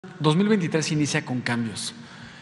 2023 inicia con cambios.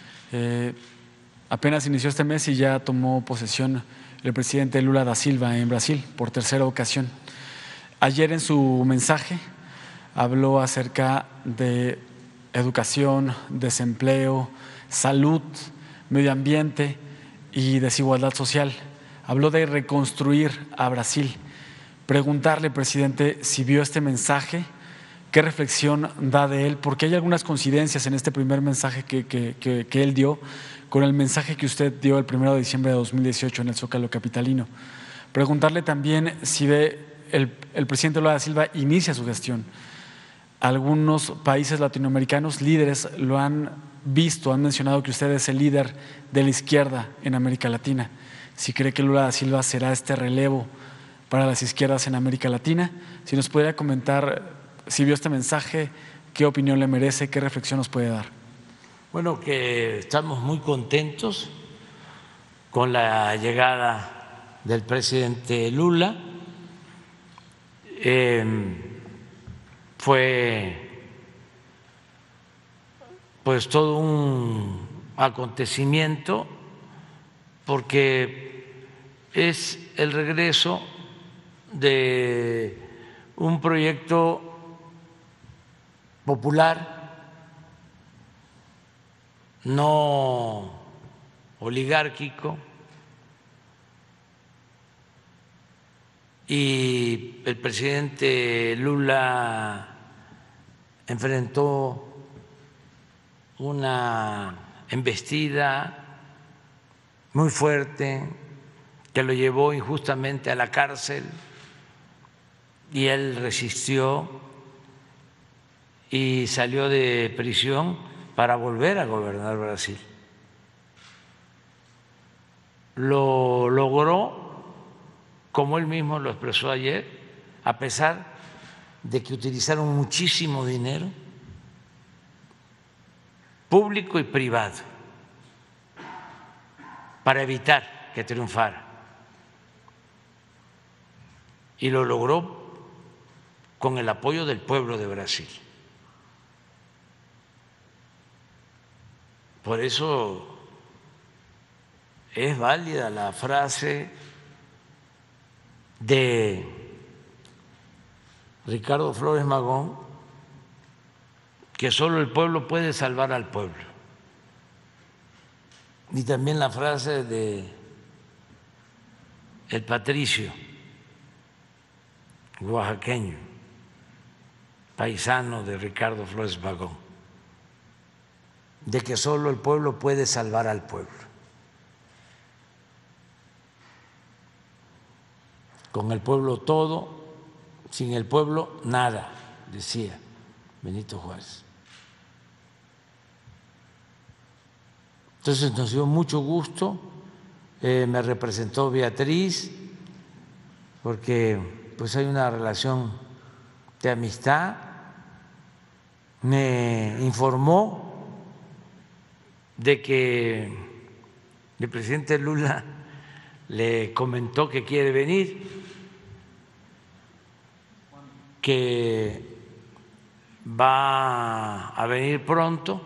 Apenas inició este mes y ya tomó posesión el presidente Lula da Silva en Brasil por tercera ocasión. Ayer en su mensaje habló acerca de educación, desempleo, salud, medio ambiente y desigualdad social. Habló de reconstruir a Brasil. Preguntarle, presidente, si vio este mensaje, qué reflexión da de él, porque hay algunas coincidencias en este primer mensaje que él dio con el mensaje que usted dio el 1 de diciembre de 2018 en el Zócalo capitalino. Preguntarle también si ve el presidente Lula da Silva inicia su gestión. Algunos países latinoamericanos líderes lo han visto, han mencionado que usted es el líder de la izquierda en América Latina. Si cree que Lula da Silva será este relevo para las izquierdas en América Latina, si nos pudiera comentar si vio este mensaje, qué opinión le merece, qué reflexión nos puede dar. Bueno, que estamos muy contentos con la llegada del presidente Lula. Fue pues todo un acontecimiento porque es el regreso de un proyecto popular, no oligárquico, y el presidente Lula enfrentó una embestida muy fuerte que lo llevó injustamente a la cárcel y él resistió y salió de prisión para volver a gobernar Brasil. Lo logró, como él mismo lo expresó ayer, a pesar de que utilizaron muchísimo dinero público y privado para evitar que triunfara. Y lo logró con el apoyo del pueblo de Brasil. Por eso es válida la frase de Ricardo Flores Magón, que solo el pueblo puede salvar al pueblo. Y también la frase de el patricio oaxaqueño, paisano de Ricardo Flores Magón, de que solo el pueblo puede salvar al pueblo. Con el pueblo todo, sin el pueblo nada, decía Benito Juárez. Entonces nos dio mucho gusto, me representó Beatriz, porque pues hay una relación de amistad, me informó de que el presidente Lula le comentó que quiere venir, que va a venir pronto,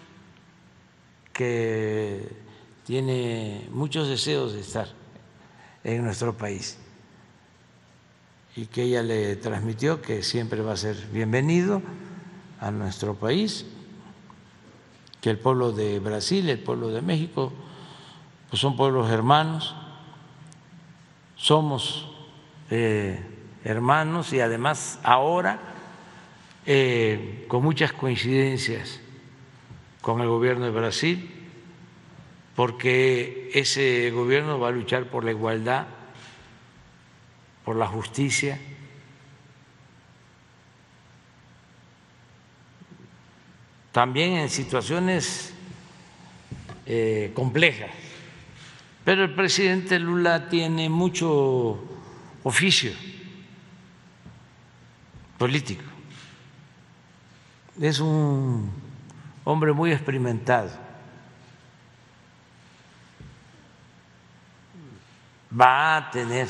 que tiene muchos deseos de estar en nuestro país y que ella le transmitió que siempre va a ser bienvenido a nuestro país, que el pueblo de Brasil, el pueblo de México, pues son pueblos hermanos, somos hermanos y además ahora con muchas coincidencias con el gobierno de Brasil, porque ese gobierno va a luchar por la igualdad, por la justicia, también en situaciones complejas. Pero el presidente Lula tiene mucho oficio político, es un hombre muy experimentado, va a tener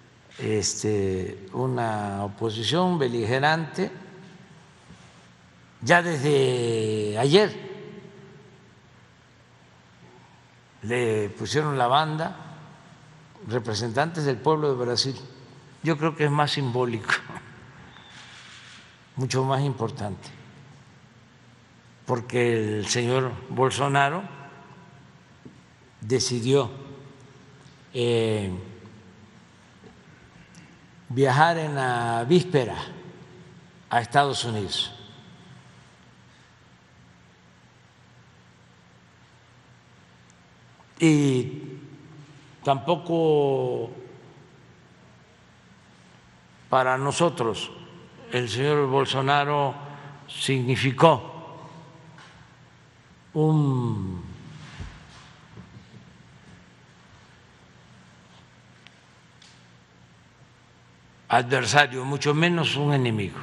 una oposición beligerante, Ya desde ayer le pusieron la banda representantes del pueblo de Brasil. Yo creo que es más simbólico, mucho más importante, porque el señor Bolsonaro decidió viajar en la víspera a Estados Unidos. Y tampoco para nosotros el señor Bolsonaro significó un adversario, mucho menos un enemigo.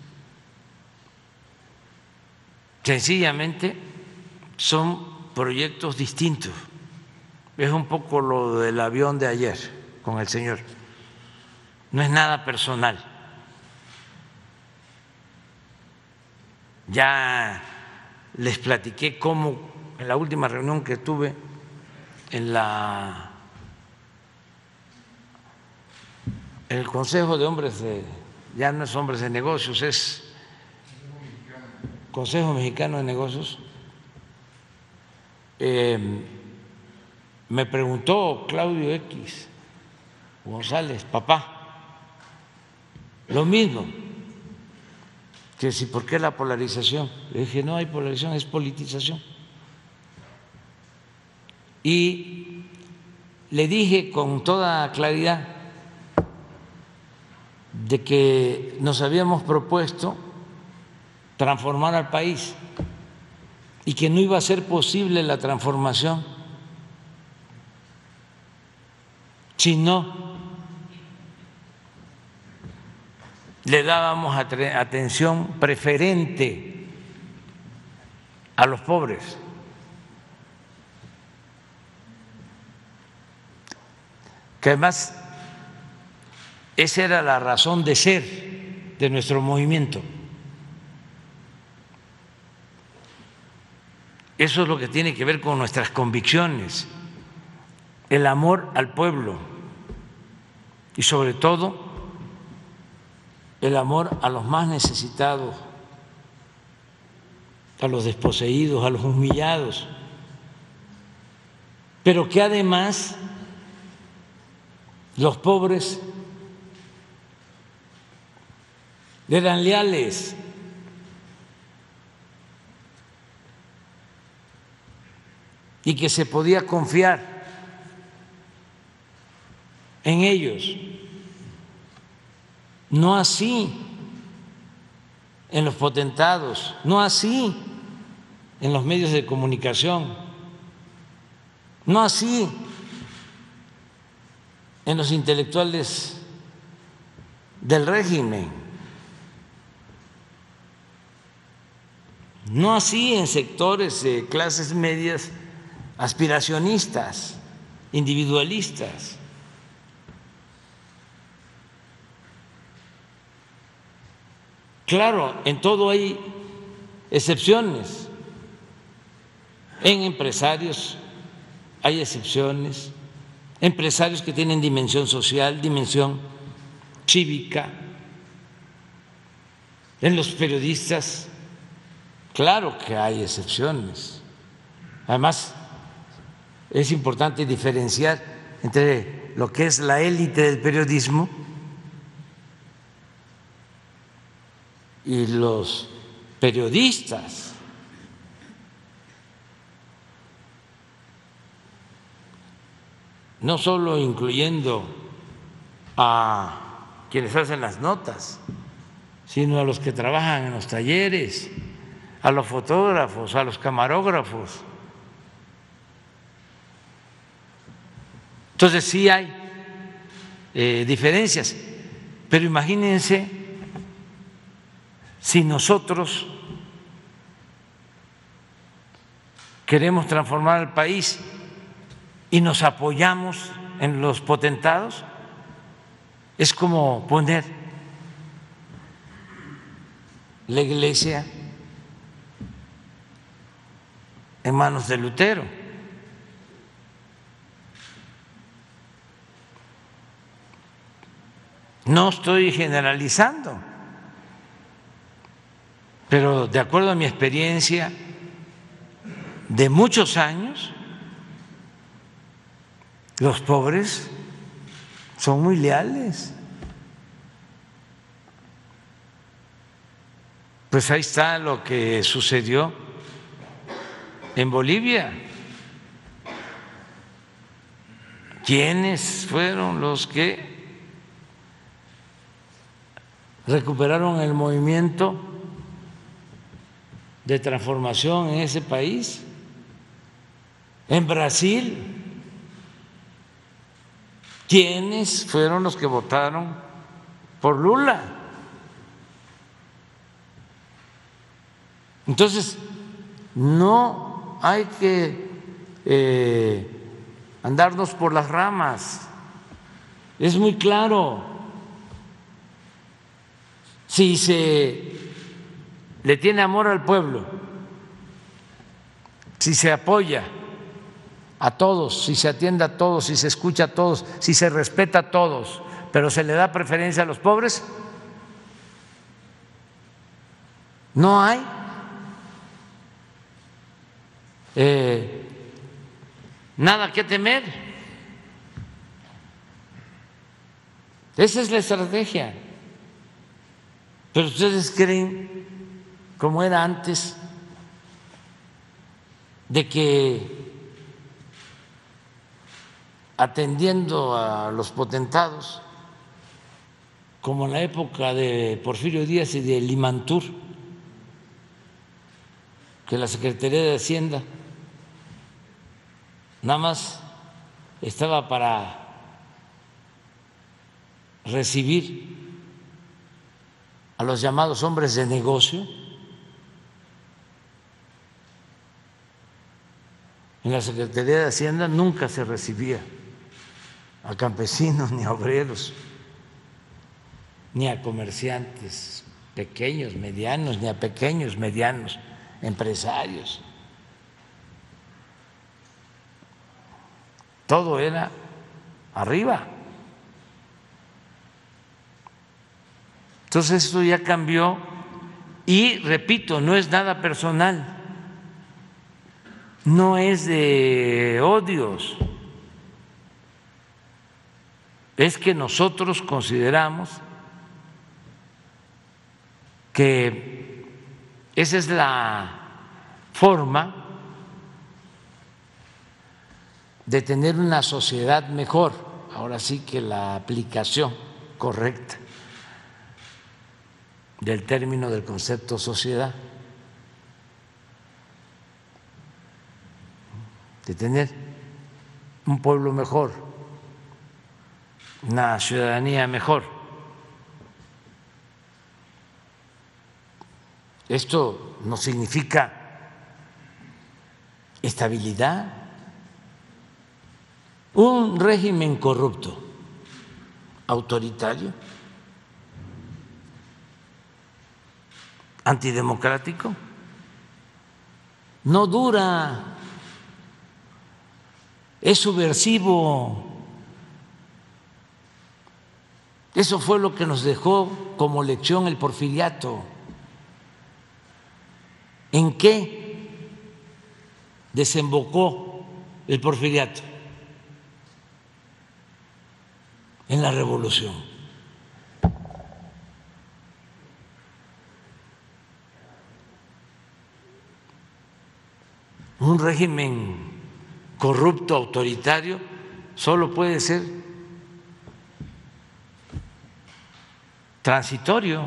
Sencillamente son proyectos distintos. Es un poco lo del avión de ayer con el señor. No es nada personal. Ya les platiqué cómo en la última reunión que tuve en el Consejo de Hombres ya no es Hombres de Negocios, es Consejo Mexicano de Negocios. Me preguntó Claudio X González, papá, lo mismo, que si por qué la polarización. Le dije, no hay polarización, es politización. Y le dije con toda claridad de que nos habíamos propuesto transformar al país y que no iba a ser posible la transformación si no le dábamos atención preferente a los pobres. Que además esa era la razón de ser de nuestro movimiento. Eso es lo que tiene que ver con nuestras convicciones, el amor al pueblo y sobre todo el amor a los más necesitados, a los desposeídos, a los humillados, pero que además los pobres eran leales. Y que se podía confiar en ellos. No así en los potentados, no así en los medios de comunicación, no así en los intelectuales del régimen, no así en sectores de clases medias aspiracionistas, individualistas. Claro, en todo hay excepciones. En empresarios hay excepciones, empresarios que tienen dimensión social, dimensión cívica. En los periodistas, claro que hay excepciones. Además, es importante diferenciar entre lo que es la élite del periodismo y los periodistas. No solo incluyendo a quienes hacen las notas, sino a los que trabajan en los talleres, a los fotógrafos, a los camarógrafos. Entonces sí hay diferencias, pero imagínense si nosotros queremos transformar el país y nos apoyamos en los potentados, es como poner la iglesia en manos de Lutero. No estoy generalizando, pero de acuerdo a mi experiencia de muchos años, los pobres son muy leales. Pues ahí está lo que sucedió en Bolivia. ¿Quiénes fueron los que recuperaron el movimiento de transformación en ese país? En Brasil, ¿quiénes fueron los que votaron por Lula? Entonces, no hay que andarnos por las ramas. Es muy claro. Si se le tiene amor al pueblo, si se apoya a todos, si se atiende a todos, si se escucha a todos, si se respeta a todos, pero se le da preferencia a los pobres, no hay nada que temer. Esa es la estrategia. Pero ustedes creen, como era antes, de que atendiendo a los potentados, como en la época de Porfirio Díaz y de Limantur, que la Secretaría de Hacienda nada más estaba para recibir a los llamados hombres de negocio. En la Secretaría de Hacienda nunca se recibía a campesinos, ni a obreros, ni a comerciantes pequeños, medianos, ni a pequeños, medianos empresarios. Todo era arriba. Entonces esto ya cambió y, repito, no es nada personal, no es de odios, es que nosotros consideramos que esa es la forma de tener una sociedad mejor. Ahora sí que la aplicación correcta del término del concepto sociedad, de tener un pueblo mejor, una ciudadanía mejor. Esto no significa estabilidad. Un régimen corrupto, autoritario, antidemocrático, no dura, es subversivo. Eso fue lo que nos dejó como lección el Porfiriato. ¿En qué desembocó el Porfiriato? En la revolución. Un régimen corrupto, autoritario, solo puede ser transitorio.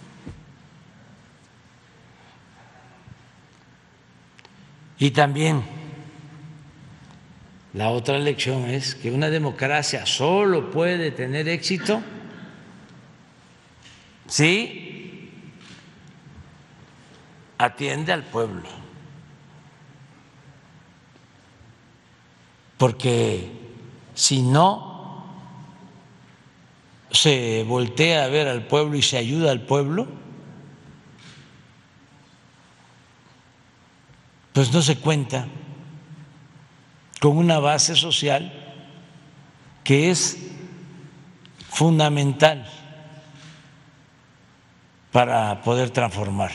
Y también la otra lección es que una democracia solo puede tener éxito si atiende al pueblo. Porque si no se voltea a ver al pueblo y se ayuda al pueblo, pues no se cuenta con una base social que es fundamental para poder transformar.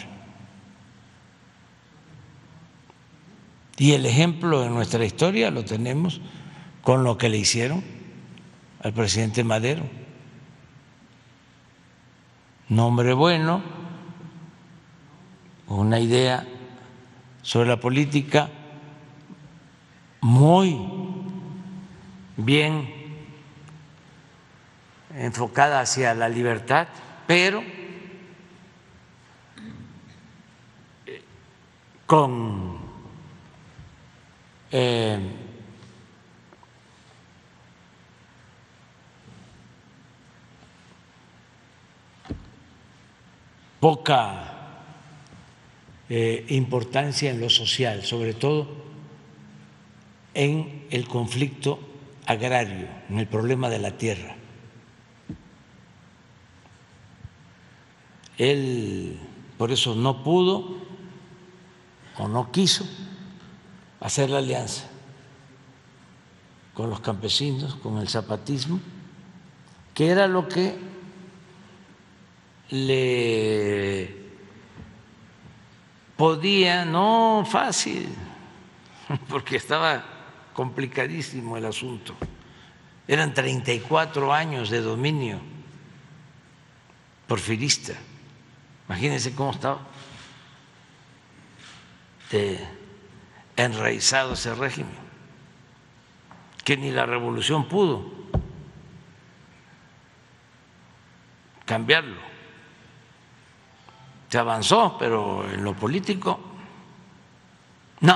Y el ejemplo en nuestra historia lo tenemos con lo que le hicieron al presidente Madero. Un hombre bueno, una idea sobre la política muy bien enfocada hacia la libertad, pero con poca importancia en lo social, sobre todo en el conflicto agrario, en el problema de la tierra. Él por eso no pudo o no quiso hacer la alianza con los campesinos, con el zapatismo, que era lo que le podía, no fácil, porque estaba complicadísimo el asunto. Eran 34 años de dominio porfirista. Imagínense cómo estaba enraizado ese régimen, que ni la revolución pudo cambiarlo. Se avanzó, pero en lo político no.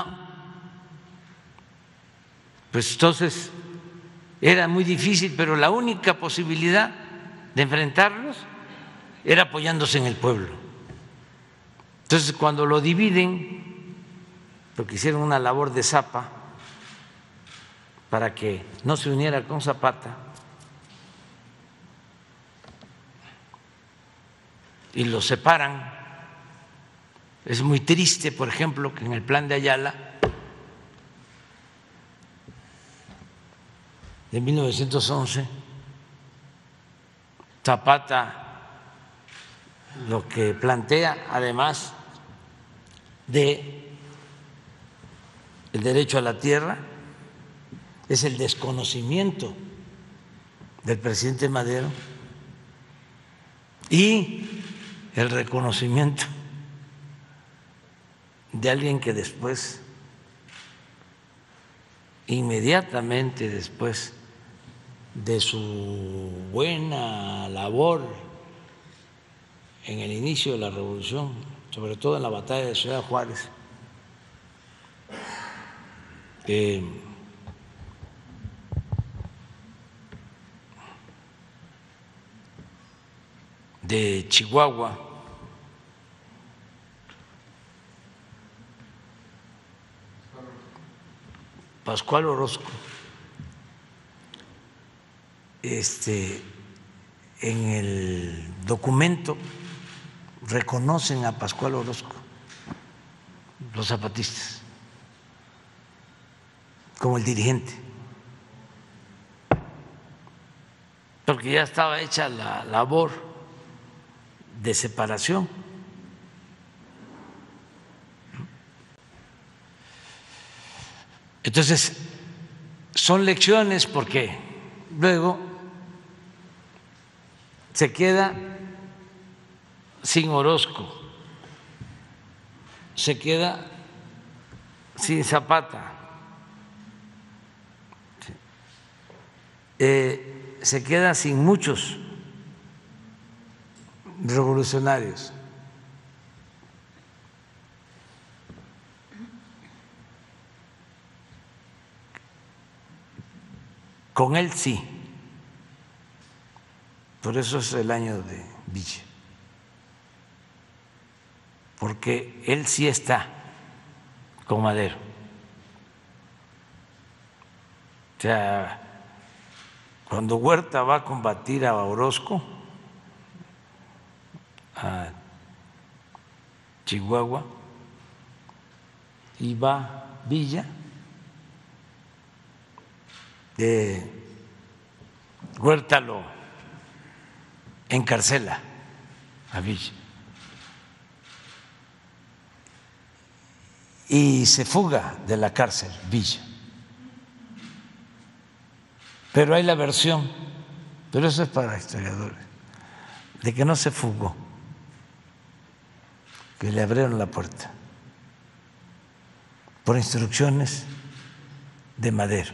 Pues entonces era muy difícil, pero la única posibilidad de enfrentarlos era apoyándose en el pueblo. Entonces, cuando lo dividen, porque hicieron una labor de zapa para que no se uniera con Zapata, y lo separan, es muy triste, por ejemplo, que en el plan de Ayala de 1911, Zapata lo que plantea, además de el derecho a la tierra, es el desconocimiento del presidente Madero y el reconocimiento de alguien que después, inmediatamente después de su buena labor en el inicio de la revolución, sobre todo en la batalla de Ciudad Juárez, de Chihuahua, Pascual Orozco, en el documento reconocen a Pascual Orozco, los zapatistas, como el dirigente, porque ya estaba hecha la labor de separación. Entonces, son lecciones porque luego se queda sin Orozco, se queda sin Zapata, se queda sin muchos revolucionarios. Con él sí, por eso es el año de Villa, porque él sí está con Madero. O sea, cuando Huerta va a combatir a Orozco, a Chihuahua, y va Villa, Huerta lo encarcela a Villa y se fuga de la cárcel Villa. Pero hay la versión, pero eso es para historiadores, de que no se fugó, que le abrieron la puerta por instrucciones de Madero.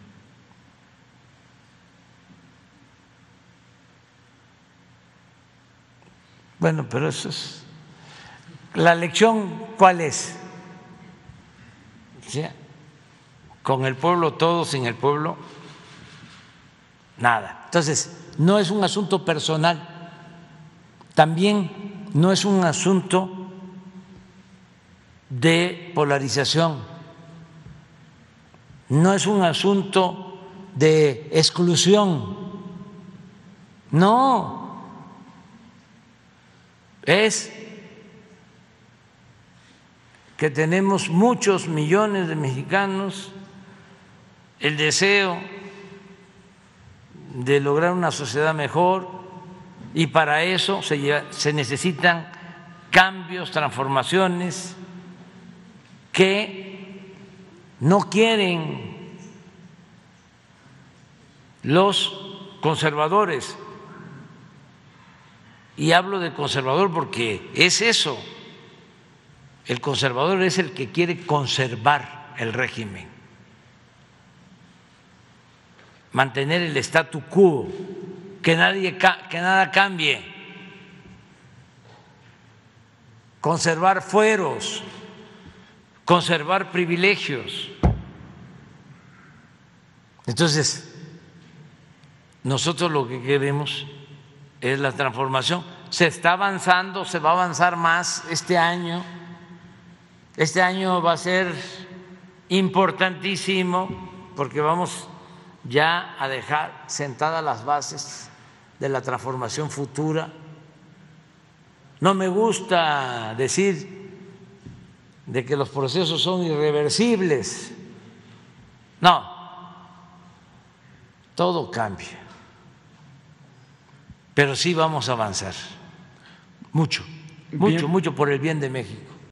Bueno, pero eso es… ¿La lección cuál es? ¿Sí? Con el pueblo todo, sin el pueblo nada. Entonces, no es un asunto personal, también no es un asunto de polarización, no es un asunto de exclusión, no, es que tenemos muchos millones de mexicanos el deseo de lograr una sociedad mejor y para eso se necesitan cambios, transformaciones que no quieren los conservadores. Y hablo de conservador porque es eso. El conservador es el que quiere conservar el régimen, mantener el statu quo, que nada cambie, conservar fueros, conservar privilegios. Entonces, nosotros lo que queremos es la transformación. Se está avanzando, se va a avanzar más este año. Este año va a ser importantísimo porque vamos ya a dejar sentadas las bases de la transformación futura. No me gusta decir de que los procesos son irreversibles. No, todo cambia, pero sí vamos a avanzar mucho, mucho, mucho por el bien de México.